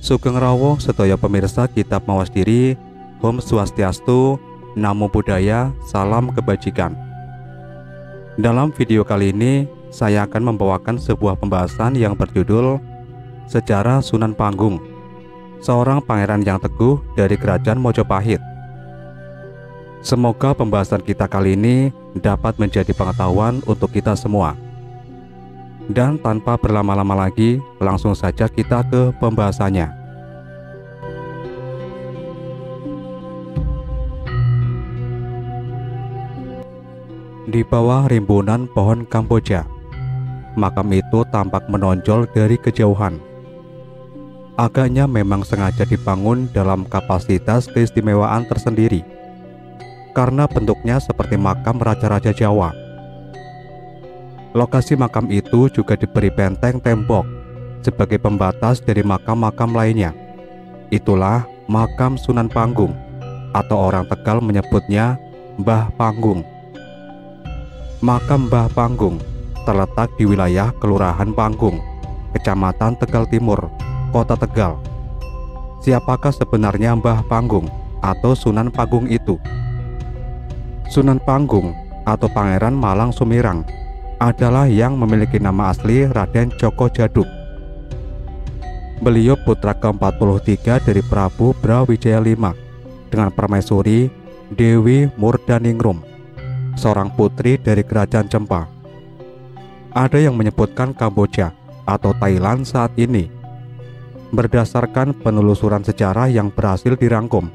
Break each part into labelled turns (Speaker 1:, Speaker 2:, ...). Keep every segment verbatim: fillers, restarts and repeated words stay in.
Speaker 1: Sugeng rawuh sedaya pemirsa Kitab Mawas Diri. Om Swastiastu, Namo Buddhaya, salam kebajikan. Dalam video kali ini, saya akan membawakan sebuah pembahasan yang berjudul Sejarah Sunan Panggung, seorang pangeran yang teguh dari Kerajaan Mojopahit. Semoga pembahasan kita kali ini dapat menjadi pengetahuan untuk kita semua. Dan tanpa berlama-lama lagi, langsung saja kita ke pembahasannya. Di bawah rimbunan pohon Kamboja, makam itu tampak menonjol dari kejauhan. Agaknya memang sengaja dibangun dalam kapasitas keistimewaan tersendiri, karena bentuknya seperti makam raja-raja Jawa. Lokasi makam itu juga diberi benteng tembok sebagai pembatas dari makam-makam lainnya. Itulah makam Sunan Panggung, atau orang Tegal menyebutnya Mbah Panggung. Makam Mbah Panggung terletak di wilayah Kelurahan Panggung, Kecamatan Tegal Timur, Kota Tegal. Siapakah sebenarnya Mbah Panggung atau Sunan Panggung itu? Sunan Panggung atau Pangeran Malang Sumirang adalah yang memiliki nama asli Raden Djoko Djaduk. Beliau putra ke empat puluh tiga dari Prabu Brawijaya lima dengan permaisuri Dewi Murdaningrum, seorang putri dari Kerajaan Cempa. Ada yang menyebutkan Kamboja atau Thailand saat ini, berdasarkan penelusuran sejarah yang berhasil dirangkum.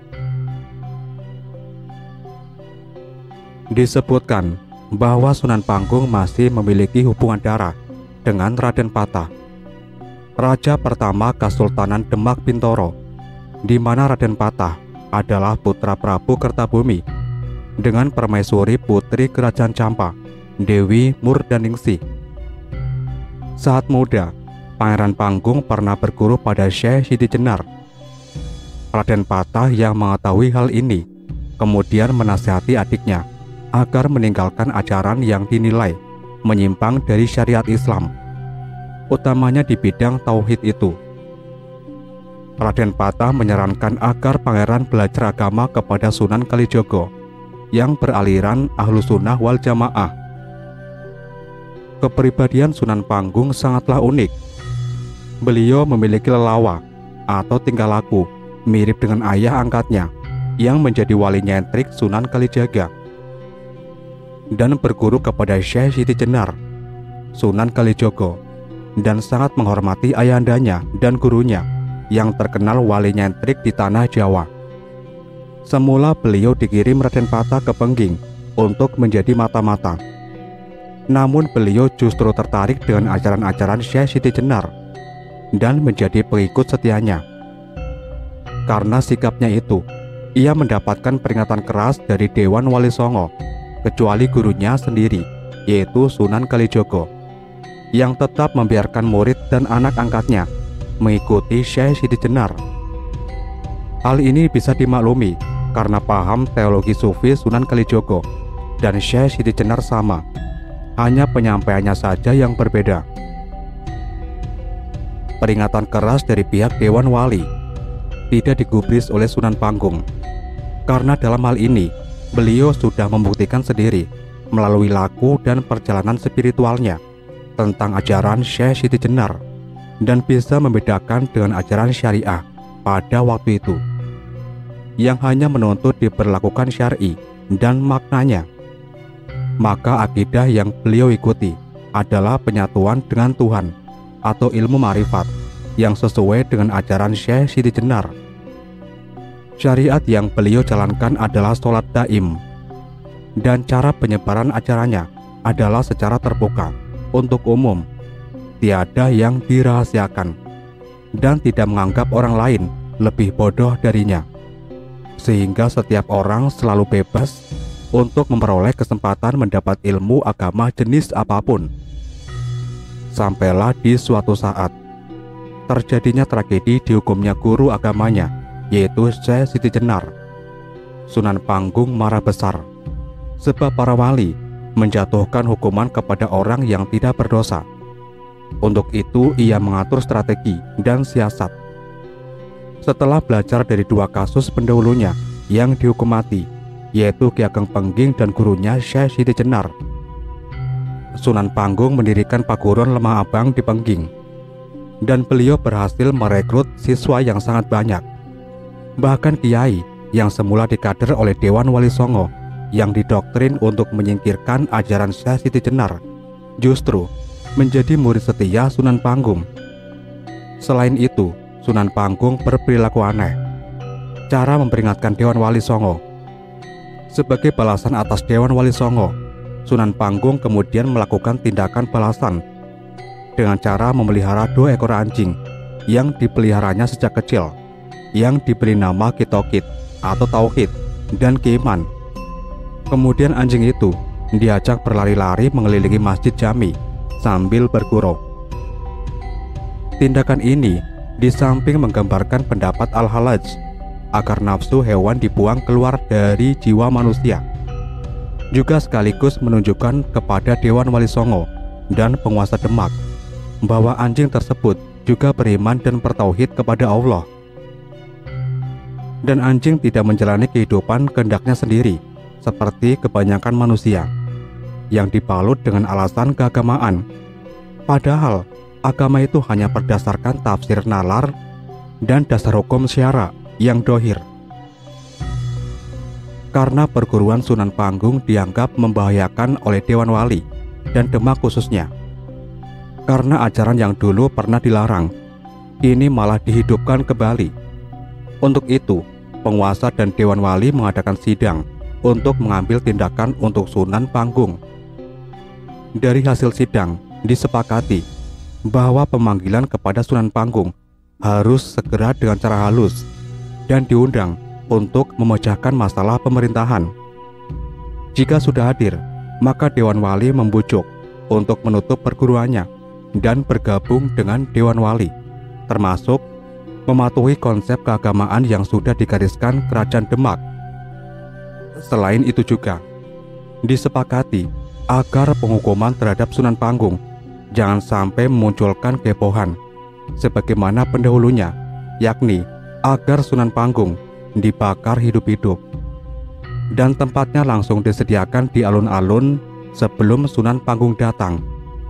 Speaker 1: Disebutkan bahwa Sunan Panggung masih memiliki hubungan darah dengan Raden Patah, raja pertama Kesultanan Demak Bintoro, di mana Raden Patah adalah putra Prabu Kertabumi dengan permaisuri putri Kerajaan Campa, Dewi Murdaningsih. Saat muda, Pangeran Panggung pernah berguru pada Syekh Siti Jenar. Raden Patah yang mengetahui hal ini kemudian menasihati adiknya agar meninggalkan ajaran yang dinilai menyimpang dari syariat Islam, utamanya di bidang tauhid itu. Raden Patah menyarankan agar pangeran belajar agama kepada Sunan Kalijogo yang beraliran Ahlus Sunnah wal Jamaah. Kepribadian Sunan Panggung sangatlah unik. Beliau memiliki lelawa atau tingkah laku mirip dengan ayah angkatnya yang menjadi wali nyentrik Sunan Kalijaga, dan berguru kepada Syekh Siti Jenar, Sunan Kalijogo, dan sangat menghormati ayahandanya dan gurunya yang terkenal wali nyentrik di tanah Jawa. Semula beliau dikirim Raden Patah ke Pengging untuk menjadi mata-mata. Namun beliau justru tertarik dengan ajaran-ajaran Syekh Siti Jenar dan menjadi pengikut setianya. Karena sikapnya itu, ia mendapatkan peringatan keras dari Dewan Wali Songo, kecuali gurunya sendiri, yaitu Sunan Kalijogo, yang tetap membiarkan murid dan anak angkatnya mengikuti Syekh Siti Jenar. Hal ini bisa dimaklumi karena paham teologi sufi Sunan Kalijogo dan Syekh Siti Jenar sama, hanya penyampaiannya saja yang berbeda. Peringatan keras dari pihak Dewan Wali tidak digubris oleh Sunan Panggung, karena dalam hal ini beliau sudah membuktikan sendiri melalui laku dan perjalanan spiritualnya tentang ajaran Syekh Siti Jenar, dan bisa membedakan dengan ajaran syariah pada waktu itu yang hanya menuntut diberlakukan syar'i dan maknanya. Maka akidah yang beliau ikuti adalah penyatuan dengan Tuhan atau ilmu ma'rifat yang sesuai dengan ajaran Syekh Siti Jenar. Syariat yang beliau jalankan adalah sholat daim, dan cara penyebaran ajarannya adalah secara terbuka untuk umum, tiada yang dirahasiakan, dan tidak menganggap orang lain lebih bodoh darinya, sehingga setiap orang selalu bebas untuk memperoleh kesempatan mendapat ilmu agama jenis apapun. Sampailah di suatu saat terjadinya tragedi dihukumnya guru agamanya, yaitu Syekh Siti Jenar. Sunan Panggung marah besar, sebab para wali menjatuhkan hukuman kepada orang yang tidak berdosa. Untuk itu ia mengatur strategi dan siasat. Setelah belajar dari dua kasus pendahulunya yang dihukum mati, yaitu Ki Ageng Pengging dan gurunya Syekh Siti Jenar, Sunan Panggung mendirikan paguron Lemah Abang di Pengging, dan beliau berhasil merekrut siswa yang sangat banyak. Bahkan kiai yang semula dikader oleh Dewan Wali Songo yang didoktrin untuk menyingkirkan ajaran Syekh Siti Jenar justru menjadi murid setia Sunan Panggung. Selain itu, Sunan Panggung berperilaku aneh. Cara memperingatkan Dewan Wali Songo. Sebagai balasan atas Dewan Wali Songo, Sunan Panggung kemudian melakukan tindakan balasan dengan cara memelihara dua ekor anjing yang dipeliharanya sejak kecil, yang diberi nama Ki Tokit atau Tauhid dan Ki Iman. Kemudian anjing itu diajak berlari-lari mengelilingi masjid jami sambil bergurau. Tindakan ini di samping menggambarkan pendapat Al-Halaj agar nafsu hewan dibuang keluar dari jiwa manusia, juga sekaligus menunjukkan kepada Dewan Wali Songo dan penguasa Demak bahwa anjing tersebut juga beriman dan bertauhid kepada Allah. Dan anjing tidak menjalani kehidupan kehendaknya sendiri seperti kebanyakan manusia yang dibalut dengan alasan keagamaan. Padahal agama itu hanya berdasarkan tafsir nalar dan dasar hukum syara yang dohir. Karena perguruan Sunan Panggung dianggap membahayakan oleh Dewan Wali dan Demak khususnya, karena ajaran yang dulu pernah dilarang, ini malah dihidupkan kembali. Untuk itu, penguasa dan Dewan Wali mengadakan sidang untuk mengambil tindakan untuk Sunan Panggung. Dari hasil sidang, disepakati bahwa pemanggilan kepada Sunan Panggung harus segera dengan cara halus dan diundang untuk memecahkan masalah pemerintahan. Jika sudah hadir, maka Dewan Wali membujuk untuk menutup perguruannya dan bergabung dengan Dewan Wali, termasuk mematuhi konsep keagamaan yang sudah digariskan Kerajaan Demak. Selain itu juga disepakati agar penghukuman terhadap Sunan Panggung jangan sampai memunculkan kehebohan sebagaimana pendahulunya, yakni agar Sunan Panggung dibakar hidup-hidup dan tempatnya langsung disediakan di alun-alun sebelum Sunan Panggung datang.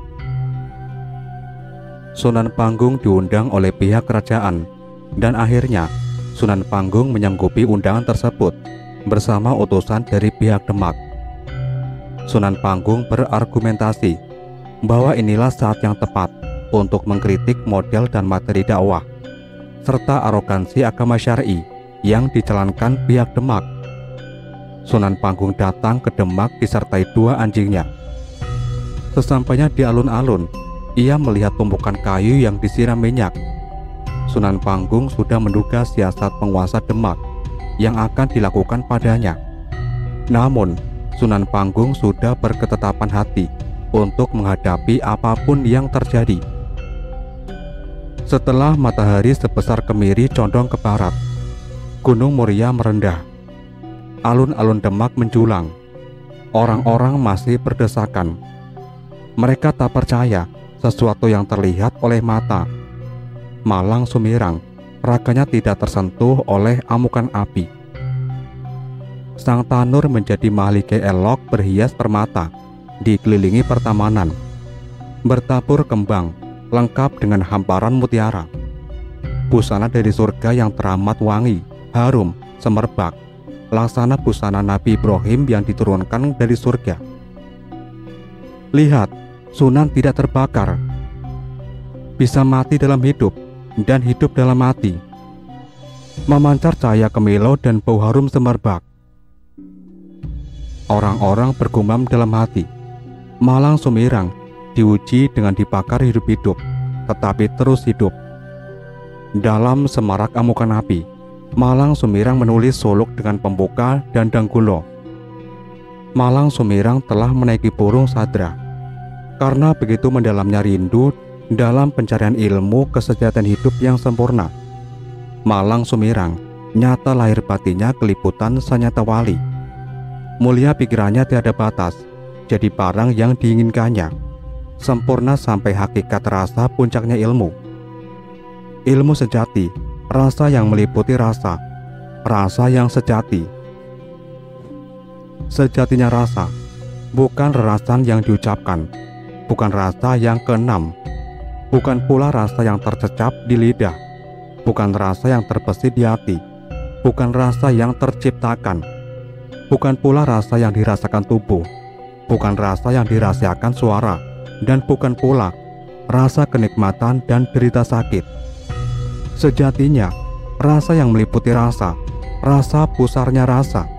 Speaker 1: Sunan Panggung diundang oleh pihak kerajaan dan akhirnya Sunan Panggung menyanggupi undangan tersebut bersama utusan dari pihak Demak. Sunan Panggung berargumentasi bahwa inilah saat yang tepat untuk mengkritik model dan materi dakwah serta arogansi agama syar'i yang dijalankan pihak Demak. Sunan Panggung datang ke Demak disertai dua anjingnya. Sesampainya di alun-alun, ia melihat tumpukan kayu yang disiram minyak. Sunan Panggung sudah menduga siasat penguasa Demak yang akan dilakukan padanya. Namun, Sunan Panggung sudah berketetapan hati untuk menghadapi apapun yang terjadi. Setelah matahari sebesar kemiri condong ke barat, Gunung Muria merendah, alun-alun Demak menjulang. Orang-orang masih berdesakan. Mereka tak percaya sesuatu yang terlihat oleh mata. Malang Sumirang, raganya tidak tersentuh oleh amukan api. Sang Tanur menjadi mahligai elok berhias permata, dikelilingi pertamanan, bertabur kembang, lengkap dengan hamparan mutiara. Busana dari surga yang teramat wangi, harum, semerbak, laksana busana Nabi Ibrahim yang diturunkan dari surga. Lihat, Sunan tidak terbakar, bisa mati dalam hidup dan hidup dalam mati. Memancar cahaya kemilau dan bau harum semerbak. Orang-orang bergumam dalam hati, Malang Sumirang diuji dengan dibakar hidup-hidup, tetapi terus hidup. Dalam semarak amukan api, Malang Sumirang menulis suluk dengan pembuka dan danggulo. Malang Sumirang telah menaiki burung sadra. Karena begitu mendalamnya rindu dalam pencarian ilmu kesejahteraan hidup yang sempurna, Malang Sumirang nyata lahir batinnya keliputan sanyata wali. Mulia pikirannya tiada batas, jadi barang yang diinginkannya, sempurna sampai hakikat rasa puncaknya ilmu. Ilmu sejati rasa yang meliputi rasa, rasa yang sejati. Sejatinya rasa, bukan rerasan yang diucapkan, bukan rasa yang keenam, bukan pula rasa yang tercecap di lidah, bukan rasa yang terbesit di hati, bukan rasa yang terciptakan, bukan pula rasa yang dirasakan tubuh, bukan rasa yang dirahasiakan suara, dan bukan pula rasa kenikmatan dan derita sakit. Sejatinya, rasa yang meliputi rasa, rasa pusarnya rasa.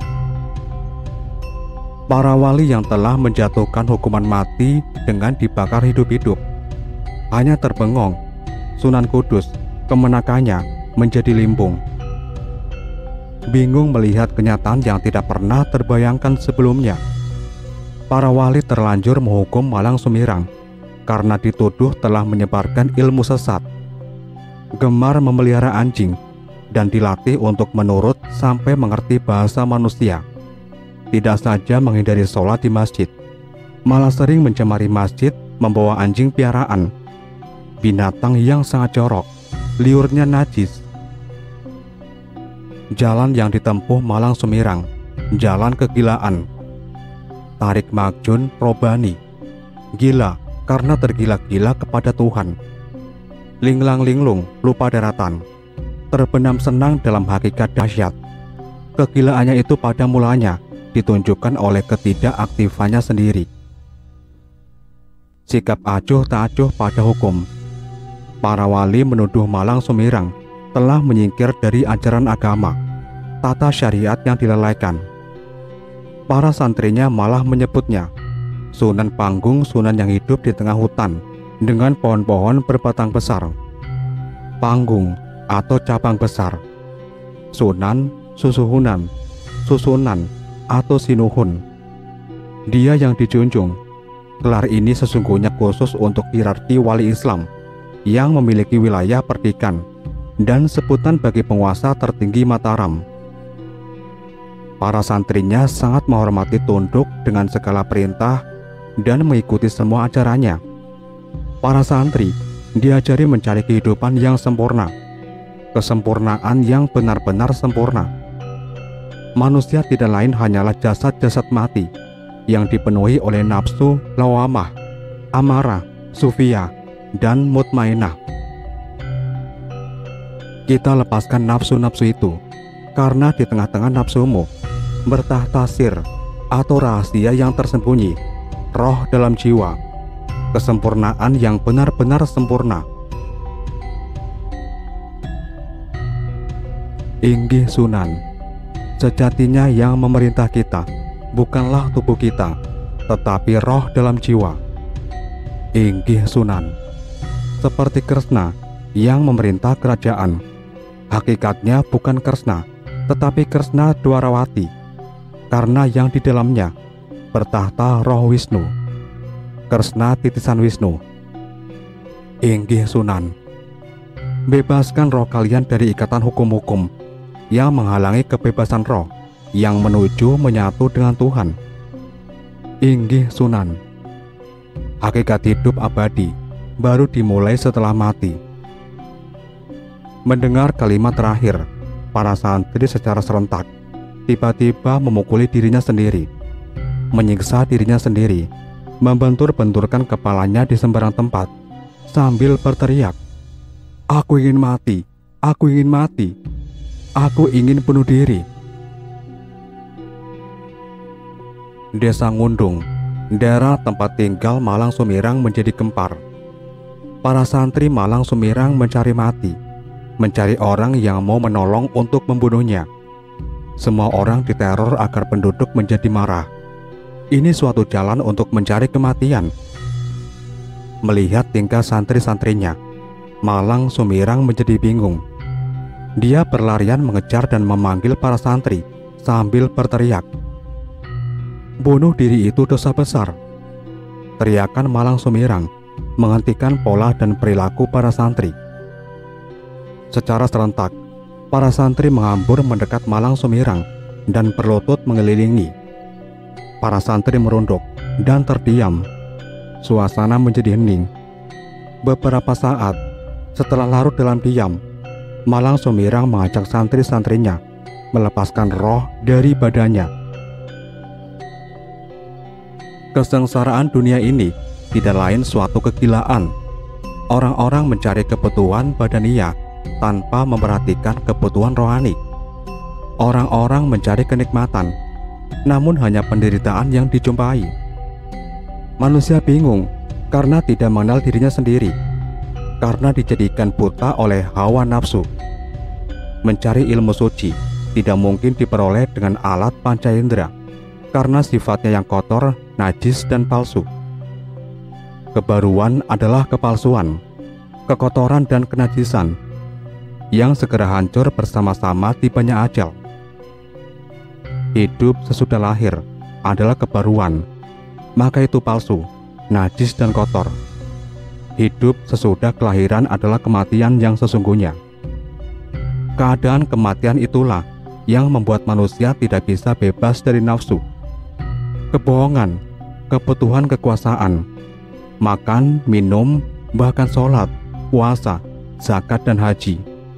Speaker 1: Para wali yang telah menjatuhkan hukuman mati dengan dibakar hidup-hidup hanya terbengong. Sunan Kudus kemenakannya menjadi limbung, bingung melihat kenyataan yang tidak pernah terbayangkan sebelumnya. Para wali terlanjur menghukum Malang Sumirang karena dituduh telah menyebarkan ilmu sesat, gemar memelihara anjing, dan dilatih untuk menurut sampai mengerti bahasa manusia. Tidak saja menghindari sholat di masjid, malah sering mencemari masjid membawa anjing piaraan, binatang yang sangat jorok, liurnya najis. Jalan yang ditempuh Malang Sumirang, jalan kegilaan. Tarik Magjun Probani, gila karena tergila-gila kepada Tuhan. Linglang linglung lupa daratan, terbenam senang dalam hakikat dahsyat. Kegilaannya itu pada mulanya ditunjukkan oleh ketidakaktifannya sendiri. Sikap acuh tak acuh pada hukum. Para wali menuduh Malang Sumirang telah menyingkir dari ajaran agama, tata syariat yang dilalaikan. Para santrinya malah menyebutnya Sunan Panggung, Sunan yang hidup di tengah hutan dengan pohon-pohon berbatang besar. Panggung atau cabang besar, Sunan, Susuhunan, Susunan, atau Sinuhun. Dia yang dijunjung. Gelar ini sesungguhnya khusus untuk hierarki wali Islam yang memiliki wilayah perdikan dan sebutan bagi penguasa tertinggi Mataram. Para santrinya sangat menghormati, tunduk dengan segala perintah, dan mengikuti semua ajarannya. Para santri diajari mencari kehidupan yang sempurna, kesempurnaan yang benar-benar sempurna. Manusia tidak lain hanyalah jasad-jasad mati yang dipenuhi oleh nafsu, lawamah, amarah, sufiyah, dan mutmainah. Kita lepaskan nafsu-nafsu itu, karena di tengah-tengah nafsumu bertahta sir atau rahasia yang tersembunyi, roh dalam jiwa, kesempurnaan yang benar-benar sempurna. Inggih Sunan, sejatinya yang memerintah kita bukanlah tubuh kita, tetapi roh dalam jiwa. Inggih Sunan, seperti Kresna yang memerintah kerajaan, hakikatnya bukan Kresna, tetapi Kresna Dwarawati, karena yang di dalamnya bertahta roh Wisnu, Kresna titisan Wisnu. Inggih Sunan, bebaskan roh kalian dari ikatan hukum-hukum yang menghalangi kebebasan roh yang menuju menyatu dengan Tuhan. Inggih Sunan, hakikat hidup abadi baru dimulai setelah mati. Mendengar kalimat terakhir, para santri secara serentak tiba-tiba memukuli dirinya sendiri, menyiksa dirinya sendiri, membentur-benturkan kepalanya di sembarang tempat sambil berteriak, "Aku ingin mati, aku ingin mati, aku ingin bunuh diri." Desa Ngundung, daerah tempat tinggal Malang Sumirang, menjadi gempar. Para santri Malang Sumirang mencari mati, mencari orang yang mau menolong untuk membunuhnya. Semua orang diteror agar penduduk menjadi marah. Ini suatu jalan untuk mencari kematian. Melihat tingkah santri-santrinya, Malang Sumirang menjadi bingung. Dia berlarian mengejar dan memanggil para santri sambil berteriak, "Bunuh diri itu dosa besar." Teriakan Malang Sumirang menghentikan pola dan perilaku para santri. Secara serentak, para santri menghambur mendekat Malang Sumirang dan berlutut mengelilingi. Para santri merunduk dan terdiam. Suasana menjadi hening. Beberapa saat setelah larut dalam diam, Malang Sumirang mengajak santri-santrinya melepaskan roh dari badannya. Kesengsaraan dunia ini tidak lain suatu kegilaan. Orang-orang mencari kebutuhan badania tanpa memperhatikan kebutuhan rohani. Orang-orang mencari kenikmatan, namun hanya penderitaan yang dijumpai. Manusia bingung karena tidak mengenal dirinya sendiri, karena dijadikan buta oleh hawa nafsu. Mencari ilmu suci tidak mungkin diperoleh dengan alat panca indera, karena sifatnya yang kotor, najis, dan palsu. Kebaruan adalah kepalsuan, kekotoran, dan kenajisan yang segera hancur bersama-sama tibanya ajal. Hidup sesudah lahir adalah kebaruan, maka itu palsu, najis, dan kotor. Hidup sesudah kelahiran adalah kematian yang sesungguhnya. Keadaan kematian itulah yang membuat manusia tidak bisa bebas dari nafsu, kebohongan, kebutuhan kekuasaan, makan, minum, bahkan sholat, puasa, zakat, dan haji.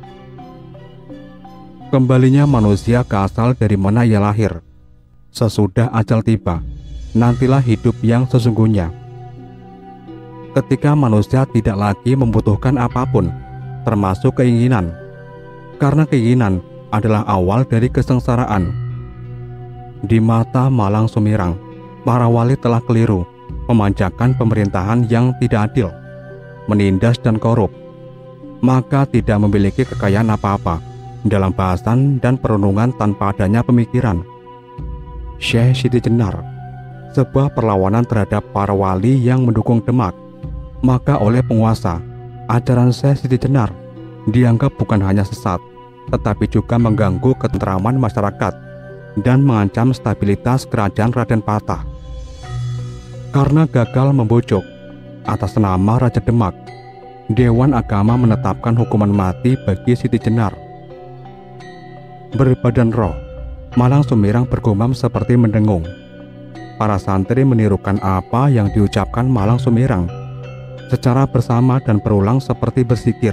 Speaker 1: Kembalinya manusia ke asal dari mana ia lahir. Sesudah ajal tiba, nantilah hidup yang sesungguhnya. Ketika manusia tidak lagi membutuhkan apapun, termasuk keinginan, karena keinginan adalah awal dari kesengsaraan. Di mata Malang Sumirang, para wali telah keliru, memanjakan pemerintahan yang tidak adil, menindas dan korup, maka tidak memiliki kekayaan apa-apa dalam bahasan dan perenungan tanpa adanya pemikiran. Syekh Siti Jenar, sebuah perlawanan terhadap para wali yang mendukung Demak, maka oleh penguasa, ajaran Syekh Siti Jenar dianggap bukan hanya sesat, tetapi juga mengganggu ketentraman masyarakat dan mengancam stabilitas kerajaan Raden Patah. Karena gagal membujuk, atas nama Raja Demak, Dewan Agama menetapkan hukuman mati bagi Siti Jenar. Berbadan roh, Malang Sumirang bergumam seperti mendengung. Para santri menirukan apa yang diucapkan Malang Sumirang secara bersama dan berulang seperti berzikir.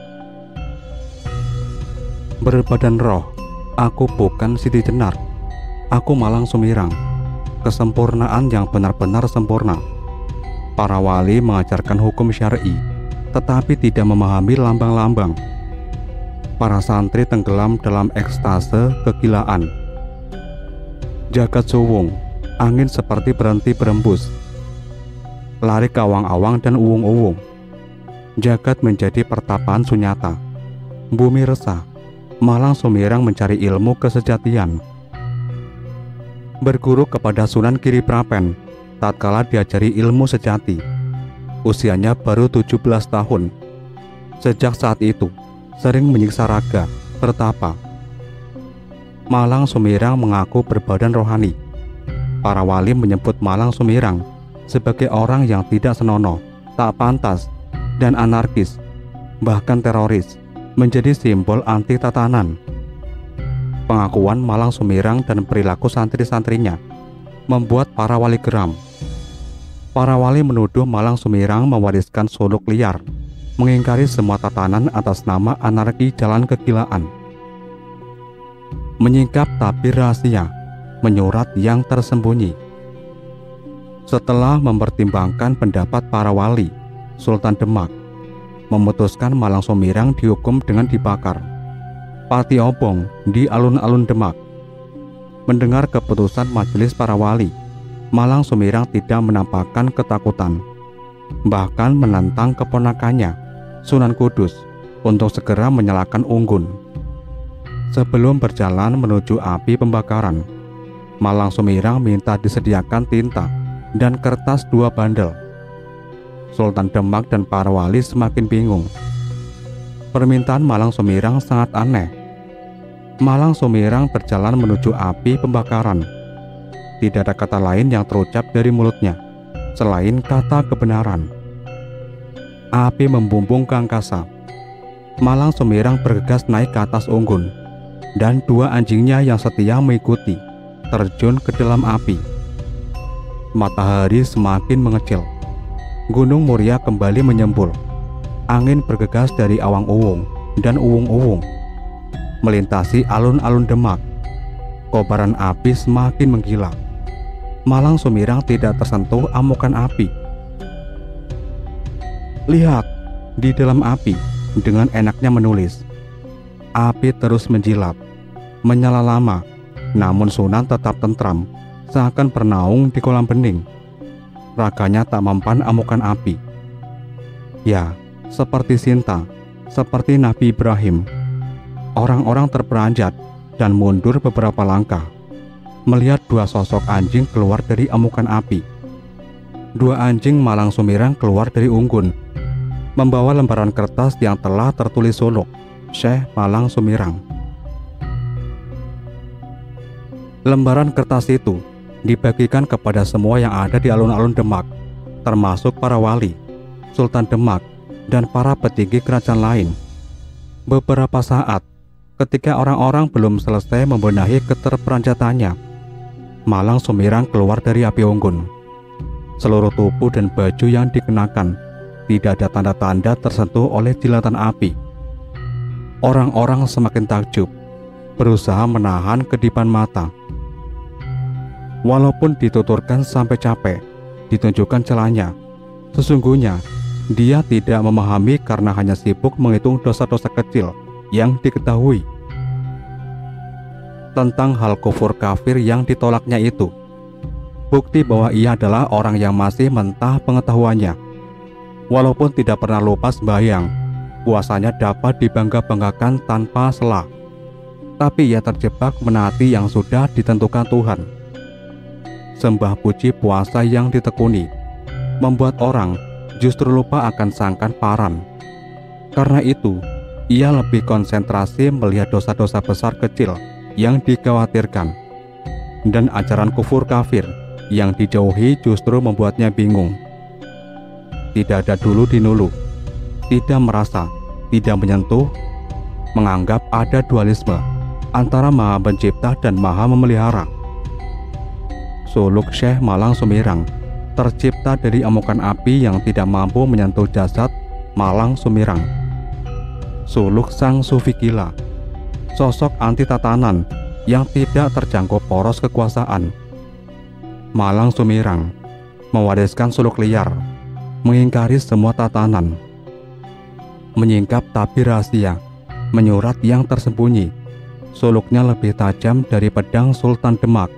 Speaker 1: Berbadan roh, aku bukan Siti Jenar, aku Malang Sumirang, kesempurnaan yang benar-benar sempurna. Para wali mengajarkan hukum syar'i, tetapi tidak memahami lambang-lambang. Para santri tenggelam dalam ekstase kegilaan. Jagat suwung, angin seperti berhenti berembus. Lari ke awang-awang dan uwung-uwung. Jagat menjadi pertapaan sunyata. Bumi resah. Malang Sumirang mencari ilmu kesejatian. Berguru kepada Sunan Kiriprapen, tatkala diajari ilmu sejati. Usianya baru tujuh belas tahun. Sejak saat itu, sering menyiksa raga, bertapa. Malang Sumirang mengaku berbadan rohani. Para wali menyebut Malang Sumirang sebagai orang yang tidak senonoh, tak pantas, dan anarkis, bahkan teroris, menjadi simbol anti tatanan. Pengakuan Malang Sumirang dan perilaku santri-santrinya membuat para wali geram. Para wali menuduh Malang Sumirang mewariskan suluk liar, mengingkari semua tatanan atas nama anarki jalan kegilaan. Menyingkap tabir rahasia, menyurat yang tersembunyi. Setelah mempertimbangkan pendapat para wali, Sultan Demak memutuskan Malang Sumirang dihukum dengan dibakar. Pati obong di alun-alun Demak. Mendengar keputusan majelis para wali, Malang Sumirang tidak menampakkan ketakutan, bahkan menantang keponakannya, Sunan Kudus, untuk segera menyalakan unggun. Sebelum berjalan menuju api pembakaran, Malang Sumirang minta disediakan tinta dan kertas dua bandel. Sultan Demak dan para wali semakin bingung. Permintaan Malang Sumirang sangat aneh. Malang Sumirang berjalan menuju api pembakaran. Tidak ada kata lain yang terucap dari mulutnya selain kata kebenaran. Api membumbung ke angkasa. Malang Sumirang bergegas naik ke atas unggun, dan dua anjingnya yang setia mengikuti terjun ke dalam api. Matahari semakin mengecil. Gunung Muria kembali menyembul. Angin bergegas dari awang-uwung dan uwung-uwung. Melintasi alun-alun Demak, kobaran api semakin menggila. Malang Sumirang tidak tersentuh amukan api. Lihat, di dalam api, dengan enaknya menulis. Api terus menjilat, menyala lama, namun Sunan tetap tentram, seakan bernaung di kolam bening. Raganya tak mempan amukan api. Ya, seperti Sinta, seperti Nabi Ibrahim. Orang-orang terperanjat dan mundur beberapa langkah, melihat dua sosok anjing keluar dari amukan api. Dua anjing Malang Sumirang keluar dari unggun, membawa lembaran kertas yang telah tertulis suluk Syekh Malang Sumirang. Lembaran kertas itu dibagikan kepada semua yang ada di alun-alun Demak, termasuk para wali, Sultan Demak, dan para petinggi kerajaan lain. Beberapa saat, ketika orang-orang belum selesai membenahi keterperanjatannya, Malang Sumirang keluar dari api unggun. Seluruh tubuh dan baju yang dikenakan tidak ada tanda-tanda tersentuh oleh jilatan api. Orang-orang semakin takjub, berusaha menahan kedipan mata. Walaupun dituturkan sampai capek, ditunjukkan celahnya, sesungguhnya dia tidak memahami karena hanya sibuk menghitung dosa-dosa kecil yang diketahui. Tentang hal kufur kafir yang ditolaknya itu, bukti bahwa ia adalah orang yang masih mentah pengetahuannya. Walaupun tidak pernah lupa sembahyang, puasanya dapat dibangga-banggakan tanpa sela, tapi ia terjebak menaati yang sudah ditentukan Tuhan. Sembah puji puasa yang ditekuni membuat orang justru lupa akan sangkan paran. Karena itu, ia lebih konsentrasi melihat dosa-dosa besar kecil yang dikhawatirkan, dan ajaran kufur kafir yang dijauhi justru membuatnya bingung. Tidak ada dulu dinulu, tidak merasa, tidak menyentuh, menganggap ada dualisme antara Maha Pencipta dan Maha Memelihara. Suluk Syekh Malang Sumirang tercipta dari amukan api yang tidak mampu menyentuh jasad Malang Sumirang. Suluk sang sufi gila, sosok anti tatanan yang tidak terjangkau poros kekuasaan. Malang Sumirang mewariskan suluk liar, mengingkari semua tatanan, menyingkap tabir rahasia, menyurat yang tersembunyi. Suluknya lebih tajam dari pedang Sultan Demak.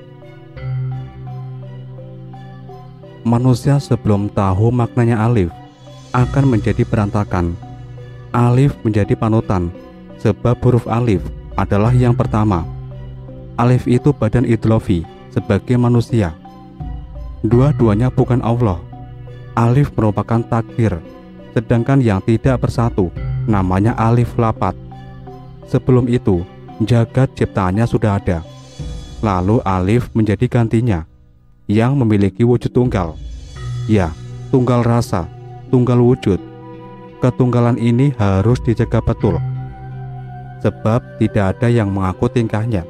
Speaker 1: Manusia sebelum tahu maknanya alif akan menjadi berantakan. Alif menjadi panutan, sebab huruf alif adalah yang pertama. Alif itu badan idlofi sebagai manusia. Dua-duanya bukan Allah. Alif merupakan takdir, sedangkan yang tidak bersatu namanya alif lapat. Sebelum itu, jagat ciptaannya sudah ada. Lalu alif menjadi gantinya, yang memiliki wujud tunggal. Ya, tunggal rasa, tunggal wujud. Ketunggalan ini harus dijaga betul, sebab tidak ada yang mengaku tingkahnya.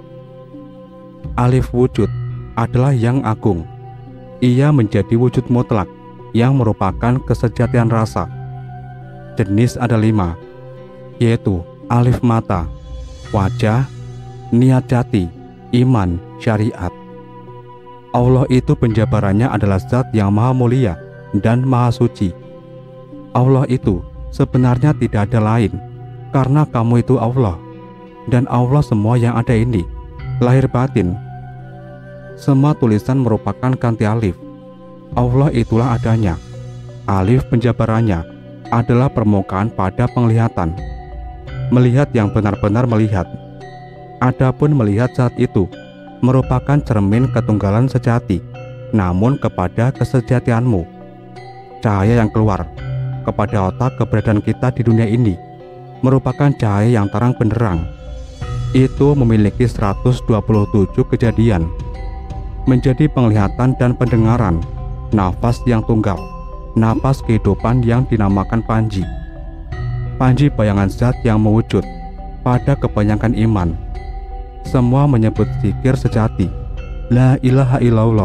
Speaker 1: Alif wujud adalah yang agung. Ia menjadi wujud mutlak yang merupakan kesejatian rasa. Jenis ada lima, yaitu alif mata, wajah, niat jati, iman, syariat. Allah itu penjabarannya adalah zat yang maha mulia dan maha suci. Allah itu sebenarnya tidak ada lain, karena kamu itu Allah, dan Allah semua yang ada ini, lahir batin. Semua tulisan merupakan ganti alif. Allah itulah adanya. Alif penjabarannya adalah permukaan pada penglihatan, melihat yang benar-benar melihat. Adapun melihat saat itu merupakan cermin ketunggalan sejati, namun kepada kesejatianmu. Cahaya yang keluar kepada otak keberadaan kita di dunia ini merupakan cahaya yang terang benderang. Itu memiliki seratus dua puluh tujuh kejadian, menjadi penglihatan dan pendengaran, nafas yang tunggal, napas kehidupan yang dinamakan Panji. Panji bayangan zat yang mewujud pada kebanyakan iman. Semua menyebut zikir sejati, la ilaha illallah.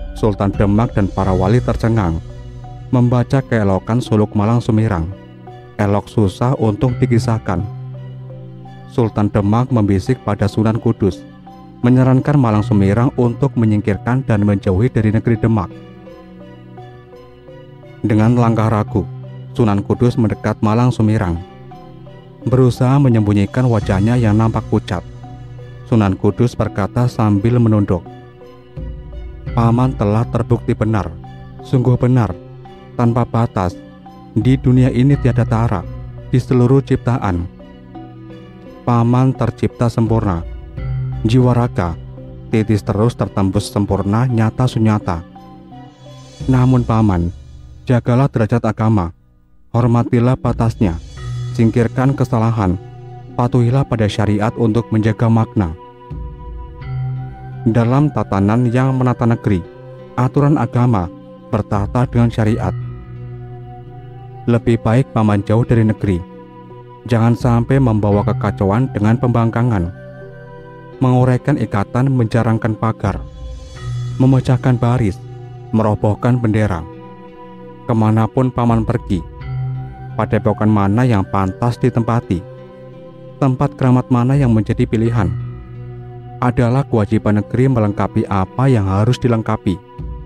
Speaker 1: Sultan Demak dan para wali tercengang membaca keelokan suluk Malang Sumirang. elok susah untuk dikisahkan. Sultan Demak membisik pada Sunan Kudus, menyarankan Malang Sumirang untuk menyingkirkan dan menjauhi dari negeri Demak. Dengan langkah ragu, Sunan Kudus mendekat Malang Sumirang, berusaha menyembunyikan wajahnya yang nampak pucat. Sunan Kudus berkata sambil menunduk, "Paman telah terbukti benar, sungguh benar, tanpa batas. Di dunia ini tiada tara, di seluruh ciptaan. Paman tercipta sempurna, jiwa raga, titis terus tertembus sempurna nyata sunyata. Namun Paman, jagalah derajat agama, hormatilah batasnya, singkirkan kesalahan, patuhilah pada syariat untuk menjaga makna. Dalam tatanan yang menata negeri, aturan agama bertata dengan syariat. Lebih baik Paman jauh dari negeri. Jangan sampai membawa kekacauan dengan pembangkangan, menguraikan ikatan, menjarangkan pagar, memecahkan baris, merobohkan bendera. Kemanapun Paman pergi, padepokan mana yang pantas ditempati, tempat keramat mana yang menjadi pilihan, adalah kewajiban negeri melengkapi apa yang harus dilengkapi."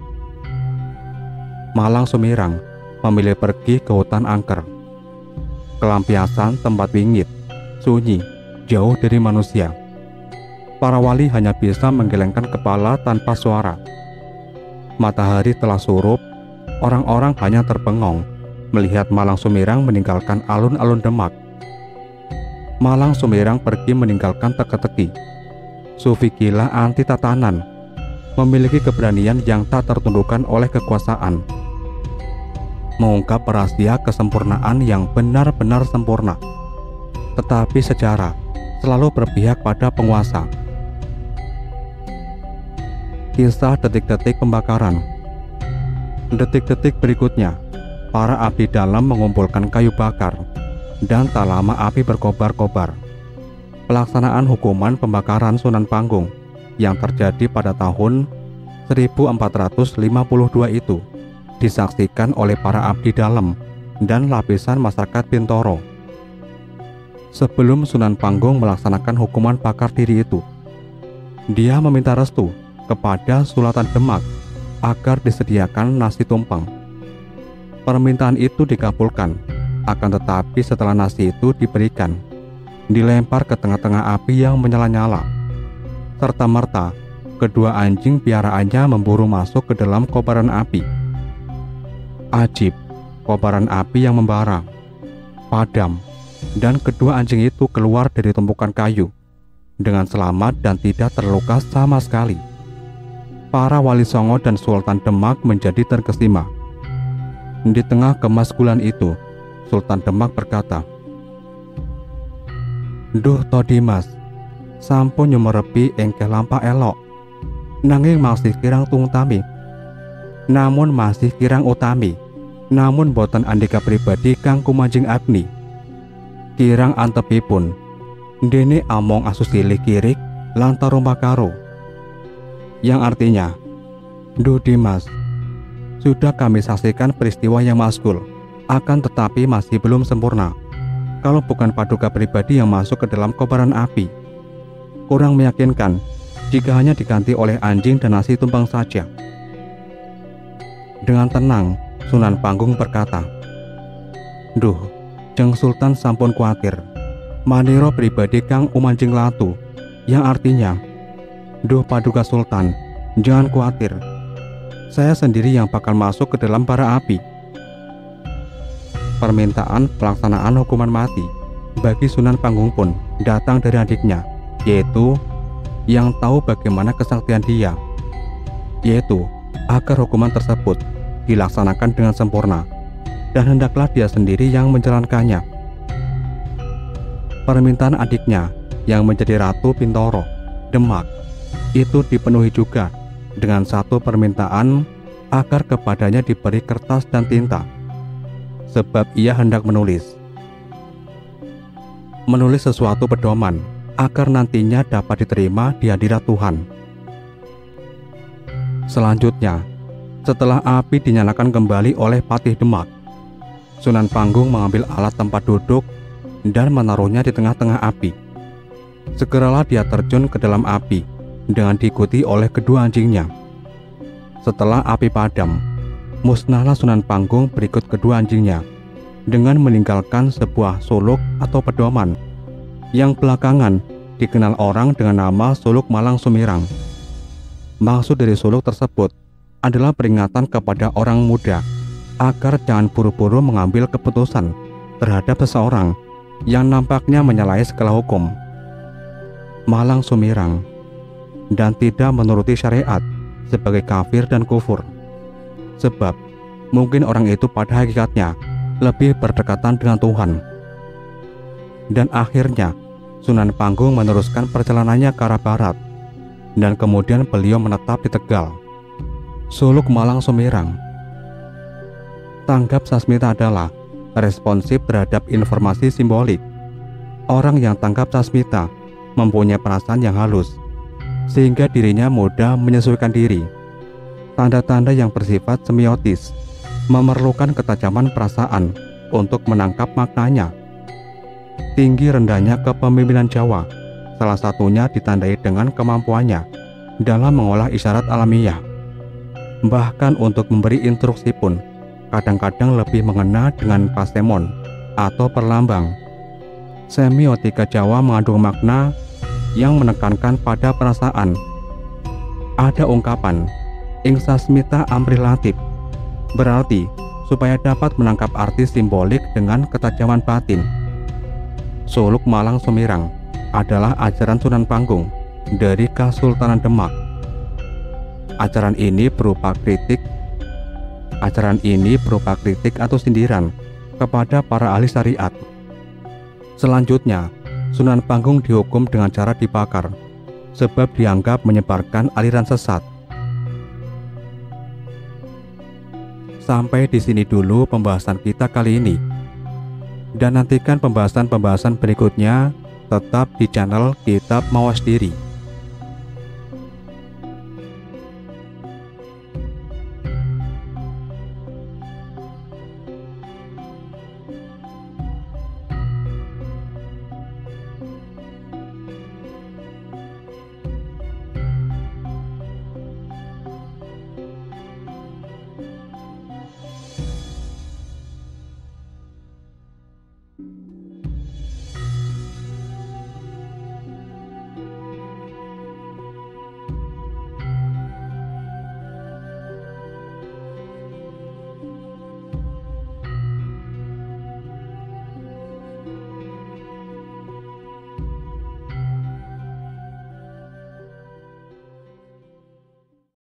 Speaker 1: Malang Sumirang memilih pergi ke hutan angker, kelampiasan tempat wingit, sunyi, jauh dari manusia. Para wali hanya bisa menggelengkan kepala tanpa suara. Matahari telah surup, orang-orang hanya terpengong melihat Malang Sumirang meninggalkan alun-alun Demak. Malang Sumirang pergi meninggalkan teka-teki. Sufi gila anti tatanan, memiliki keberanian yang tak tertundukkan oleh kekuasaan, mengungkap rahasia kesempurnaan yang benar-benar sempurna. Tetapi sejarah selalu berpihak pada penguasa. Kisah detik-detik pembakaran. Detik-detik berikutnya, para abdi dalam mengumpulkan kayu bakar, dan tak lama api berkobar-kobar. Pelaksanaan hukuman pembakaran Sunan Panggung yang terjadi pada tahun seribu empat ratus lima puluh dua itu disaksikan oleh para abdi dalam dan lapisan masyarakat Bintoro. Sebelum Sunan Panggung melaksanakan hukuman bakar diri itu, dia meminta restu kepada Sultan Demak agar disediakan nasi tumpeng. Permintaan itu dikabulkan, akan tetapi setelah nasi itu diberikan, dilempar ke tengah-tengah api yang menyala-nyala. Serta-merta, kedua anjing piaraannya memburu masuk ke dalam kobaran api. Ajib, kobaran api yang membara, padam, dan kedua anjing itu keluar dari tumpukan kayu dengan selamat dan tidak terluka sama sekali. Para wali songo dan Sultan Demak menjadi terkesima. Di tengah kemaskulan itu, Sultan Demak berkata, "Duh to Dimas, sampun nyumerepi engkeh lampa elok, nanging masih kirang tungtami. Namun masih kirang utami, namun boten andika pribadi kang kumanjing agni. Kirang antepipun, dene among asusili kirik lantar rumpakaro." Yang artinya, "Duh Dimas, sudah kami saksikan peristiwa yang maskul, akan tetapi masih belum sempurna. Kalau bukan paduka pribadi yang masuk ke dalam kobaran api, kurang meyakinkan jika hanya diganti oleh anjing dan nasi tumpeng saja." Dengan tenang, Sunan Panggung berkata, "Duh, Jeng Sultan sampun kuatir, maniro pribadi kang umanjing latu," yang artinya, "Duh Paduka Sultan, jangan kuatir, saya sendiri yang bakal masuk ke dalam bara api." Permintaan pelaksanaan hukuman mati bagi Sunan Panggung pun datang dari adiknya, yaitu yang tahu bagaimana kesaktian dia, yaitu agar hukuman tersebut dilaksanakan dengan sempurna, dan hendaklah dia sendiri yang menjalankannya. Permintaan adiknya yang menjadi Ratu Bintoro, Demak, itu dipenuhi juga dengan satu permintaan agar kepadanya diberi kertas dan tinta, sebab ia hendak menulis. Menulis sesuatu pedoman agar nantinya dapat diterima di hadirat Tuhan. Selanjutnya, setelah api dinyalakan kembali oleh Patih Demak, Sunan Panggung mengambil alat tempat duduk dan menaruhnya di tengah-tengah api. Segeralah dia terjun ke dalam api dengan diikuti oleh kedua anjingnya. Setelah api padam, musnahlah Sunan Panggung berikut kedua anjingnya dengan meninggalkan sebuah suluk atau pedoman yang belakangan dikenal orang dengan nama Suluk Malang Sumirang. Maksud dari suluk tersebut adalah peringatan kepada orang muda agar jangan buru-buru mengambil keputusan terhadap seseorang yang nampaknya menyalahi segala hukum. Malang Sumirang dan tidak menuruti syariat sebagai kafir dan kufur, sebab mungkin orang itu pada hakikatnya lebih berdekatan dengan Tuhan. Dan akhirnya Sunan Panggung meneruskan perjalanannya ke arah barat, dan kemudian beliau menetap di Tegal. Suluk Malang Sumirang. Tanggap sasmita adalah responsif terhadap informasi simbolik. Orang yang tanggap sasmita mempunyai perasaan yang halus, sehingga dirinya mudah menyesuaikan diri. Tanda-tanda yang bersifat semiotis memerlukan ketajaman perasaan untuk menangkap maknanya. Tinggi rendahnya kepemimpinan Jawa salah satunya ditandai dengan kemampuannya dalam mengolah isyarat alamiah. Bahkan untuk memberi instruksi pun kadang-kadang lebih mengena dengan pasemon atau perlambang. Semiotika Jawa mengandung makna yang menekankan pada perasaan. Ada ungkapan ing sasmita amrilatif, berarti supaya dapat menangkap arti simbolik dengan ketajaman batin. Suluk Malang Sumirang adalah ajaran Sunan Panggung dari Kesultanan Demak. Ajaran ini berupa kritik Ajaran ini berupa kritik atau sindiran kepada para ahli syariat. Selanjutnya, Sunan Panggung dihukum dengan cara dibakar, sebab dianggap menyebarkan aliran sesat. Sampai di sini dulu pembahasan kita kali ini. Dan nantikan pembahasan-pembahasan berikutnya tetap di channel Kitab Mawas Diri.